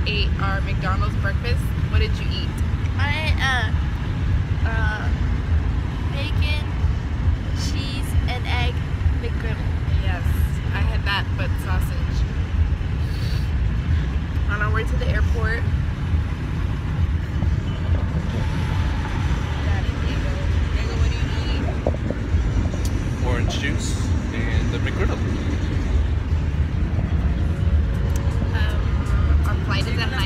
ate our McDonald's breakfast. What did you eat? I bacon, cheese, and egg McGriddle. Yes, I had that, but sausage. On our way to the airport. Diego, what do you eat? Orange juice and the McGriddle. Our flight is at 9.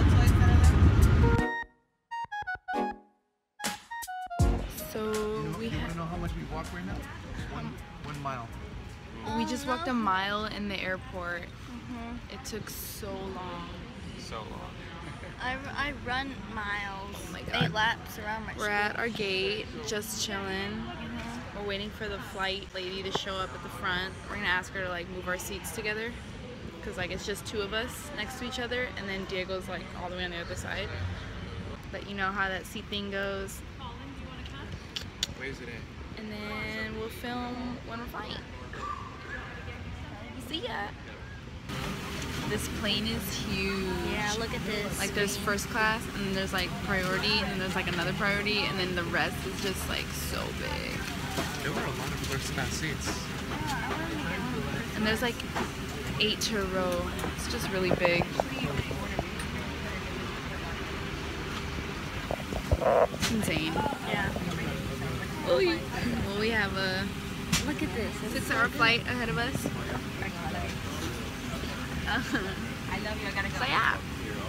So we want to know how much we walked right now? One mile. We just walked a mile in the airport. It took so long. So long. I run miles. Oh my God. 8 laps around my We're at our gate, just chilling. We're waiting for the flight lady to show up at the front. We're gonna ask her to like move our seats together, because like it's just 2 of us next to each other, and then Diego's like all the way on the other side. But you know how that seat thing goes. Where's it at? And then we'll film when we're flying. See ya. This plane is huge. Yeah, look at this. Like there's first class, and then there's like priority, and then there's like another priority, and then the rest is just like so big. There were a lot of first class seats. And there's like 8 to a row. It's just really big. It's insane. Yeah. Well, we have a Look at this. 6-hour flight ahead of us. I love you. I gotta go. So yeah.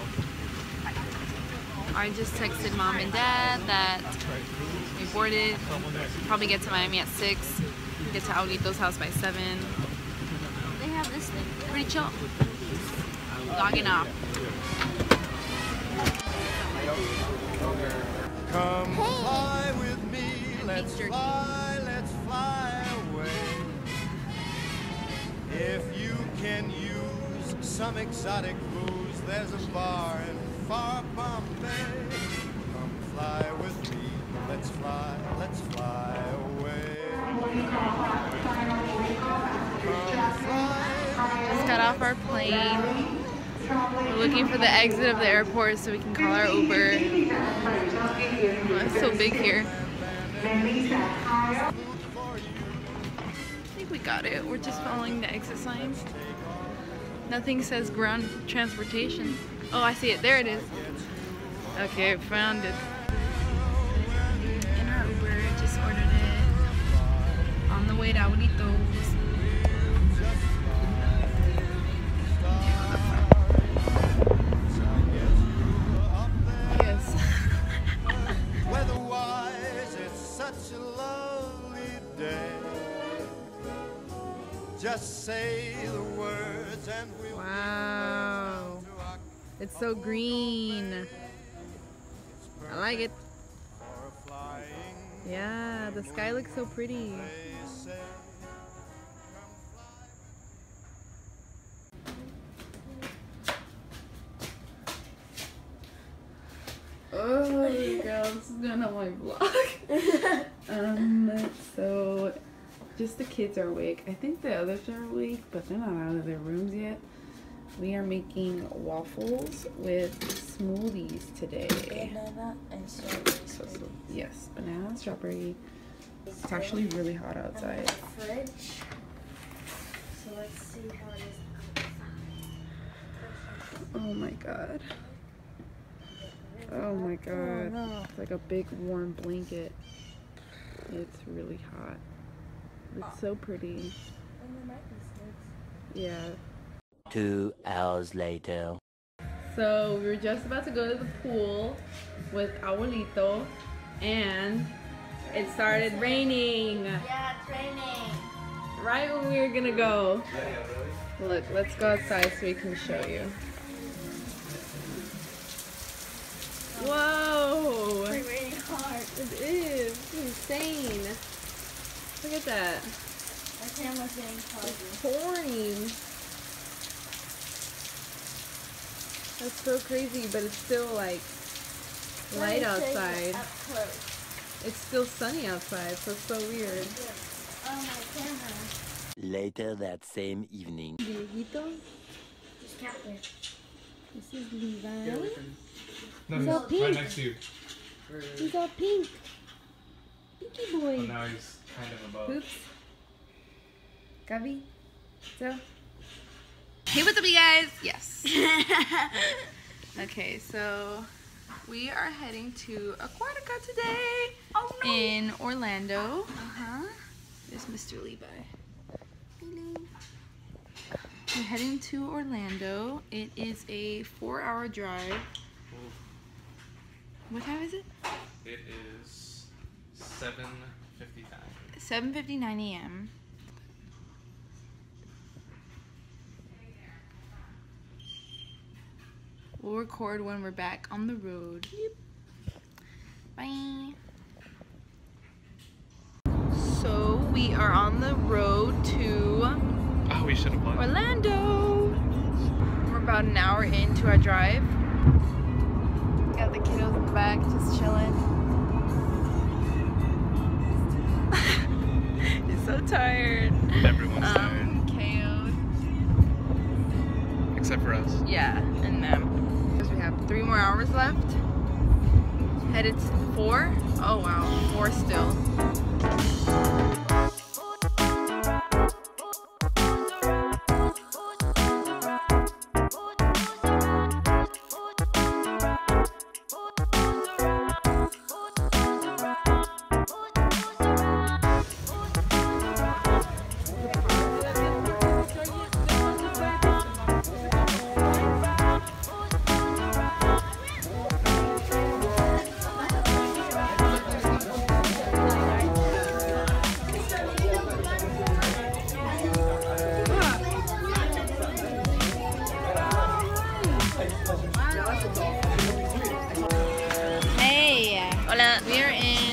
I just texted mom and dad that we boarded. Probably get to Miami at 6. Get to Aurito's house by 7. They have this thing. Pretty chill. Logging off. Come fly with me, let's jerky. fly away. If you can use some exotic booze, there's a bar in far Bombay. Come fly with me, let's fly away. Come fly. Just got off our plane. We're looking for the exit of the airport so we can call our Uber. Oh, it's so big here. I think we got it. We're just following the exit signs. Nothing says ground transportation. Oh, I see it. There it is. Okay, found it. In our Uber, just ordered it. On the way to Aurito's. Yes. Weather-wise, it's such a lovely day. Just say the words and we'll Wow. It's so green. I like it. Yeah, the sky looks so pretty. Oh, girl, this is going on my vlog. So just the kids are awake. I think the others are awake, but they're not out of their rooms yet. We are making waffles with smoothies today. Banana and strawberry. Yes, banana and strawberry. It's actually really hot outside. Fridge. So let's see how it is outside. Oh my god. Oh my god. Oh, no. It's like a big warm blanket. It's really hot. It's so pretty. And there might be snakes. Yeah. 2 hours later. So we were just about to go to the pool with Abuelito, and it started raining Yeah, it's raining. right when we were gonna go. Look, let's go outside so we can show you. Whoa! It's raining hard. It is. It's insane. Look at that. My camera's getting cloudy. It's pouring. That's so crazy, but it's still like light outside. Up close. It's still sunny outside, so it's so weird. Oh, my camera. Later that same evening. Viejito? Just catfish. This is Levi. No, He's all right pink. next to you. He's all pink. Pinky boy. Oh, now he's kind of above. Oops. Gabi. So. Hey, what's up, you guys? Yes. Okay, so we are heading to Aquatica today. Oh no. In Orlando. There's Mr. Levi. Hello. We're heading to Orlando. It is a 4-hour drive. What time is it? It is 7:59. 7:59 a.m. We'll record when we're back on the road. Yep. Bye. So we are on the road to Oh, we should have won. Orlando. We're about an hour into our drive. Got the kiddos in the back just chilling. He's so tired. Everyone's tired. KO'd. Except for us. Yeah, and them. Because we have 3 more hours left. Headed to 4. Oh wow, 4 still. We're in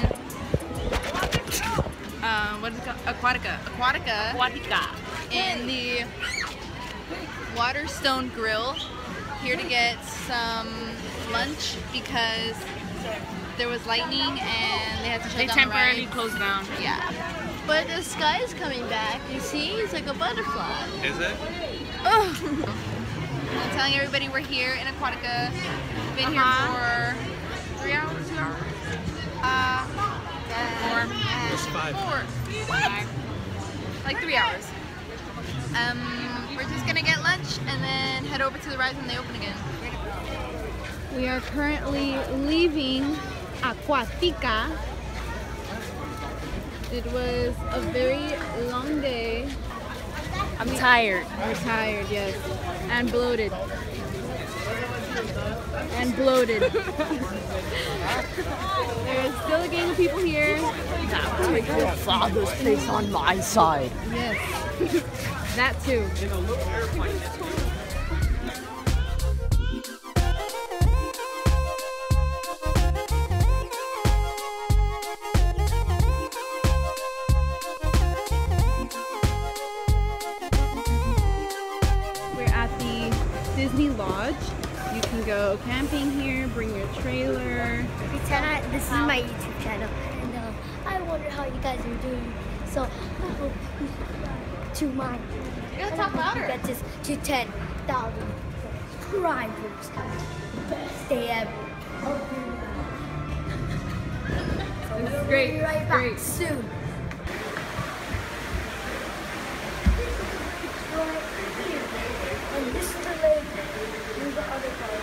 what is it called? Aquatica. In the Waterstone Grill. Here to get some lunch because there was lightning and they had to shut down. They temporarily closed down. Yeah. But the sky is coming back. You see? It's like a butterfly. Is it? Oh. I'm telling everybody we're here in Aquatica. Been here for 3 hours, 2 hours? 4. It's 5. 4. Like 3 hours. We're just gonna get lunch and then head over to the rides when they open again. We are currently leaving Aquatica. It was a very long day. I'm tired. We're tired, yes. And bloated. And bloated. There's still a gang of people here. Take your father's place on my side. Yes. That too. We're at the Disney Lodge. You can go camping here, bring your trailer. This is my YouTube channel, and I wonder how you guys are doing. So, I hope you subscribe to mine. You gotta talk louder. Get this to 10,000 subscribers. Best day ever. So This is we'll great. be right back Great. soon. Right here. And this is the lake. Here's the other part.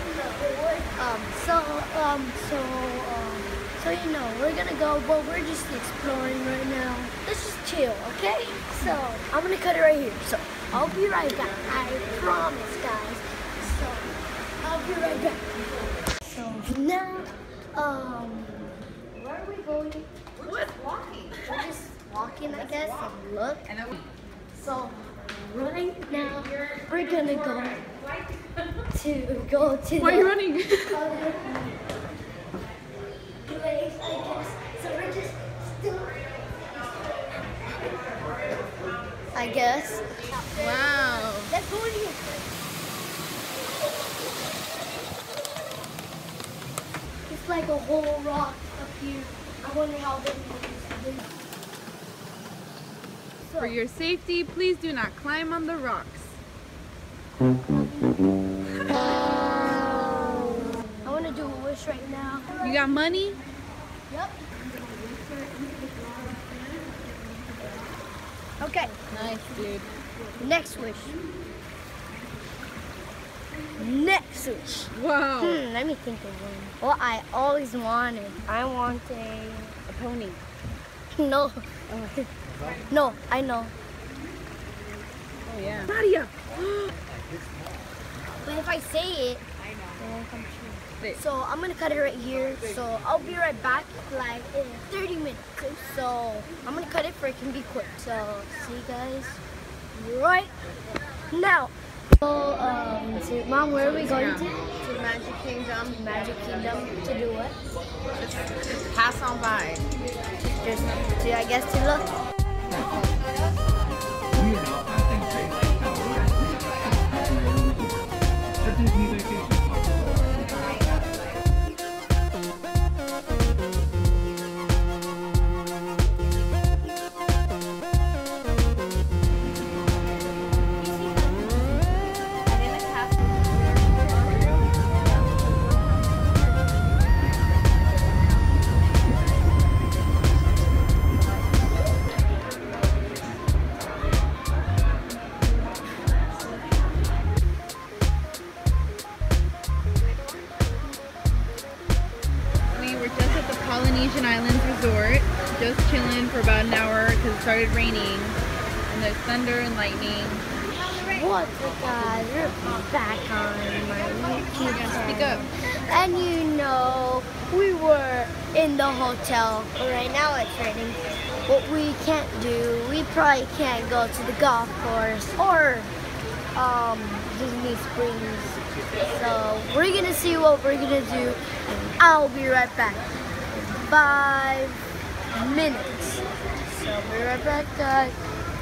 So you know, we're gonna go, but we're just exploring right now. Let's just chill, okay? So, I'm gonna cut it right here. So, I'll be right back. I promise, guys. So, I'll be right back. So, now, where are we going? We're just walking. We're just walking, I guess, and look. And then So, right now, we're gonna go to why are you running? other place, I guess. So we're just still, I guess. Wow. Let's go in here. It's like a whole rock up here. I wonder how big it is. For your safety, please do not climb on the rocks. got money? Yep. Okay. Nice, dude. Next wish. Next wish. Wow. Let me think of one. What I always wanted. I want A pony. No. No, I know. Oh yeah. Nadia. But if I say it, it won't come true. So I'm gonna cut it right here. So I'll be right back like in 30 minutes. So I'm gonna cut it for it can be quick. So see you guys right now. So Mom, where are we going to? To Magic Kingdom. Magic Kingdom to do what? Pass on by. Just to, I guess, to look. Polynesian Islands Resort, just chilling for about an hour because it started raining and there's thunder and lightning. What's up, guys? We're back on my YouTube channel. Speak up. And you know, we were in the hotel. Right now it's raining. What we can't do, we probably can't go to the golf course or Disney Springs. So we're gonna see what we're gonna do. I'll be right back. 5 minutes. So I'll be right back, guys.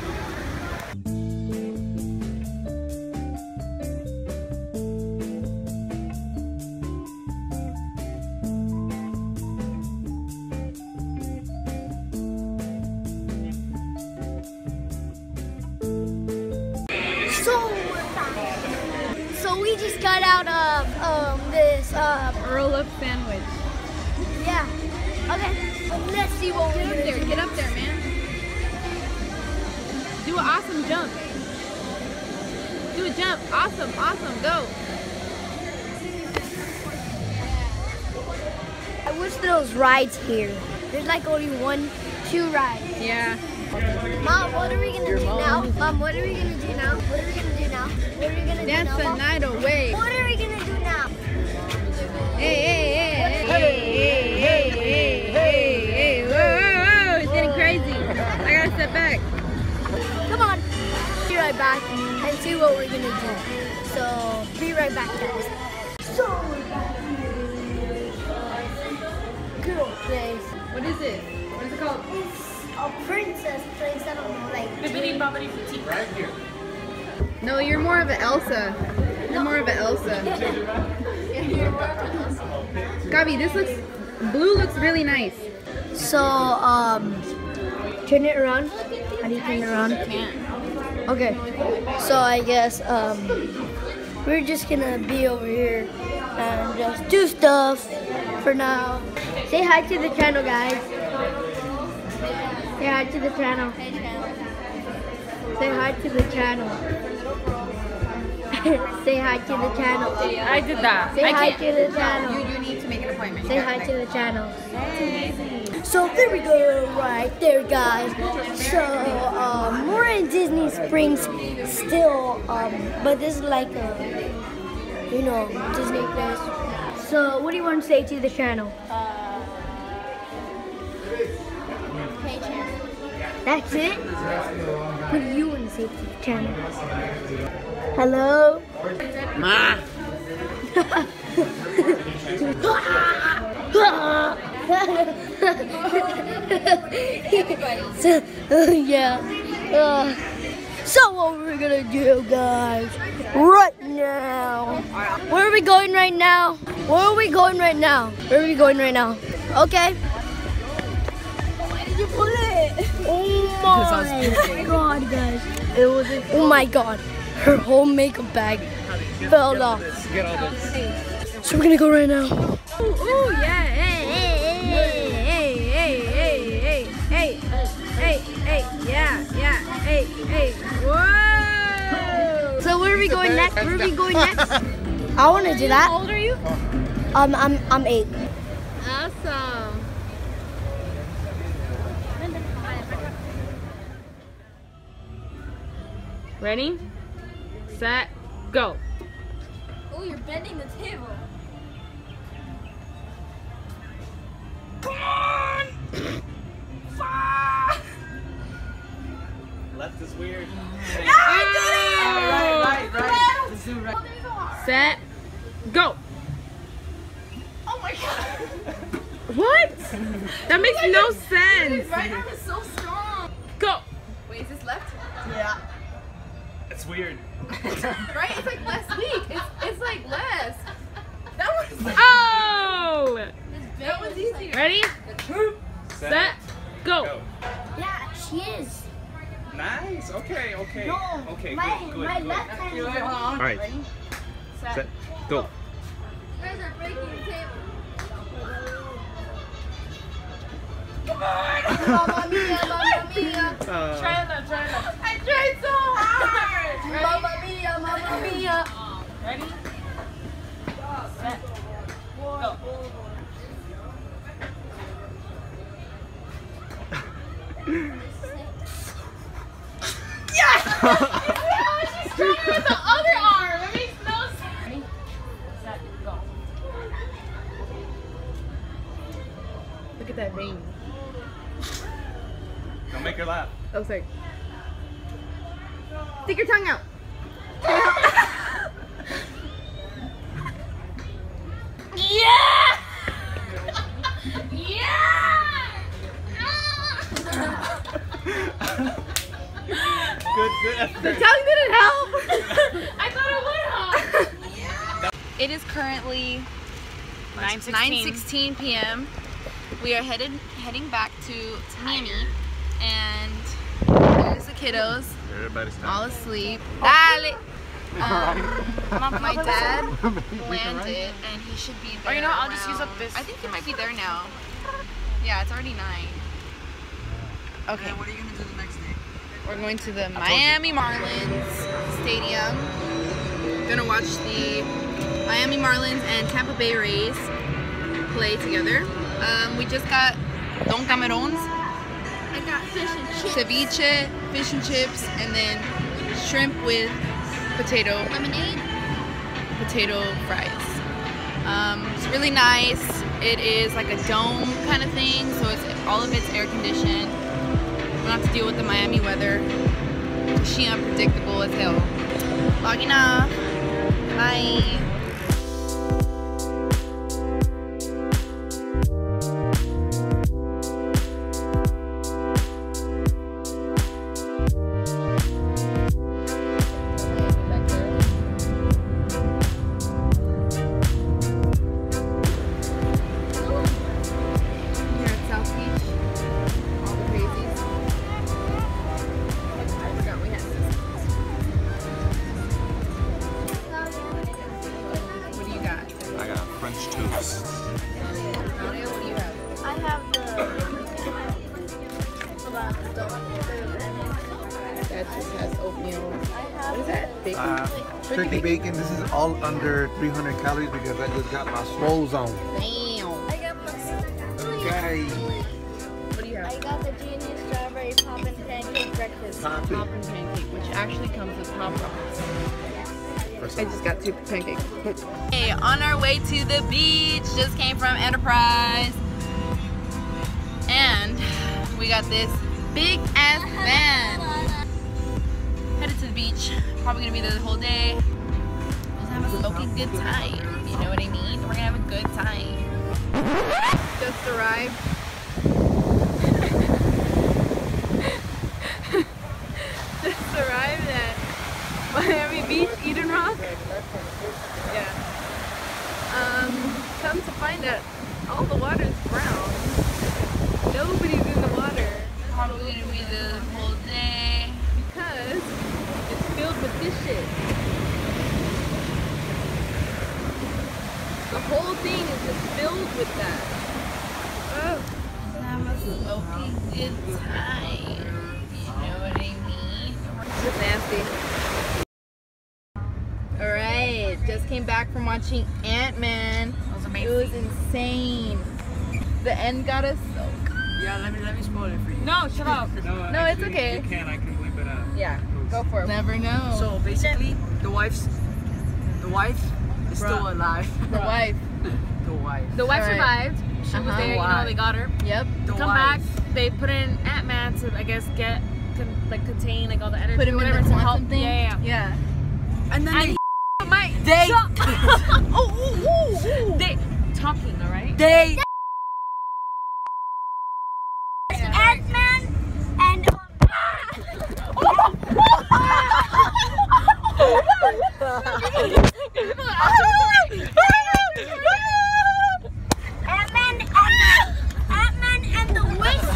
So we just got out of this Roll up sandwich. yeah. Okay. Let's see what we're gonna do. Get up there, man. Do an awesome jump. Do a jump. Awesome, awesome. Go. I wish there was rides here. There's like only 1, 2 rides. Yeah. Mom, what are we gonna do now? Mom, what are we gonna do now? What are we gonna do now? What are we gonna Dance do now? the Mom? night away. What are we gonna do now? Hey, hey, hey, hey, hey, hey, hey, hey, hey. Whoa, whoa, whoa. It's getting crazy. I gotta step back. Come on. Be right back and see what we're gonna do. So, be right back, guys. So, we're back here. Girl place. What is it? What is it called? It's a princess place. I don't know, like. Right here. No, you're more of an Elsa. You're more of an Elsa. Gabi, this looks, blue looks really nice. So, turn it around. How do you turn it around? Okay. So I guess we're just gonna be over here and just do stuff for now. Say hi to the channel, guys. Say hi to the channel. Say hi to the channel. Say hi to the channel. I did that. Say hi to the channel. You need to make an appointment. Say hi to the channel. So there we go, right there, guys. So we're in Disney Springs still, but this is like a, you know, Disney place. So what do you want to say to the channel? That's it? What do you want to say to the channel? Hello? Ma! So, yeah. So what we're gonna do, guys, right now. Where are we going right now? Where are we going right now? Where are we going right now? Okay. Why did you pull it? Oh my god, guys. It was. Oh my god. Her whole makeup bag fell off. Get all this. So we're gonna go right now. Ooh, yeah. Hey, yeah. Whoa! So where are we going next? Where are we going next? I want to do that. How old are you? I'm 8. Awesome. Ready, set, go. Oh, you're bending the table. Left is weird. Right. Set, go. Oh my god. What? That makes no sense. Right arm is so strong. Go. Wait, is this left? Yeah. It's weird. Right? It's like less weak. It's like less. That was Oh! that was easier. Ready, set, go. Go. Yeah, she is. Nice. Okay. No, Okay. my Good. left hand is All right. Set. Go. You guys are breaking the table. Mamma mia, mamma mia. Try that. I tried so hard. Mamma mia. Ready, set, go. She's stronger with the other arm. That makes no sense. Ready, set, go. Look at that vein. Don't make her laugh. Oh, sorry. Stick your tongue out. Yeah! Yeah! Good effort. The tongue didn't help. I thought it would help. It is currently 9:16 p.m. We are heading back to Miami, and there's the kiddos Everybody's all asleep. Dale. My dad landed, and he should be there. Or you know what, I'll just use up around- this. I think he might be there now. Yeah, it's already 9. Okay. What are you gonna do the next day? We're going to the Miami Marlins Stadium. Gonna watch the Miami Marlins and Tampa Bay Rays play together. We just got Don Cameron's, I got fish and chips. ceviche, fish and chips, and then shrimp with potato fries. It's really nice. It is like a dome kind of thing, so it's all of it's air conditioned. We don't have to deal with the Miami weather. She unpredictable as hell. Logging off. Bye. Here at South Beach, all the crazies. I forgot we had this. What do you got? I got French toast. Claudia, what do you have? I have That just has oatmeal. What is that? Bacon? Turkey bacon. This is all under 300 calories because I just got my swole on. Damn. I got Okay. What do you have? I got the Genius Strawberry Poppin' Pancake Breakfast. Poppy. Poppin' pancake, which actually comes with Pop Rocks. I just got 2 pancakes. Hey, on our way to the beach. Just came from Enterprise. And we got this big ass van. Headed to the beach. Probably gonna be there the whole day. Just have a smoking good time. You know what I mean? We're gonna have a good time. Just arrived. Just arrived at Miami Beach, Eden Rock. Yeah. Come to find out, all the water's brown. Nobody's in the water. Probably gonna be the whole day because it's filled with this shit. The whole thing is just filled with that. Have a smoking good time. You know what I mean? It's just nasty. Alright, just came back from watching Ant-Man. That was It amazing. was insane. The end got us so good. Yeah, let me spoil it for you. No, shut up. No, it's okay. You can, I can bleep it out. Yeah, go for it. Never know. So basically, the wife is still alive. The wife. The wife. The wife Alright. survived. She was there, you know, they got her. Yep. The Come wife. back, they put in Ant-Man to, I guess, contain like all the energy Put or him in whatever the to help. quantum thing. Yeah. And then And they they talking, all right? they Ant-Man and Ant-Man and the Wasp.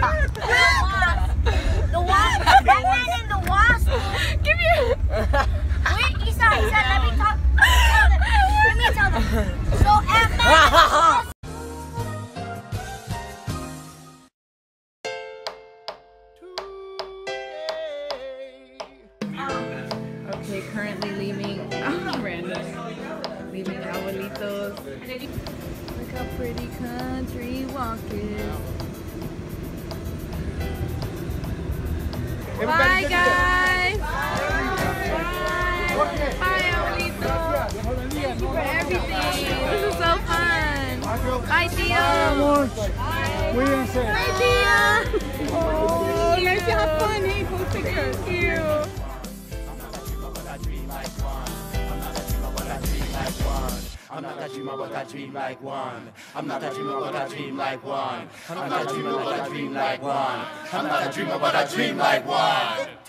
The Wasp. Ant-Man and the Wasp. Give me Wait, Isa, let me talk. Let me tell them. So Ant-Man. Okay, currently leaving. Random. Leaving Abuelitos. Look how pretty country walk is. Bye, guys. Bye, Abuelitos. Thank you for everything. This is so fun. Bye, Tia. Bye, Tia. Oh, nice to have fun. Hey, post pictures. Thank you. I'm not that dreamer, but I dream like one. I'm not that dreamer, but I dream like one. I'm not that dreamer, but I dream like one. I'm not that dreamer, but I dream like one.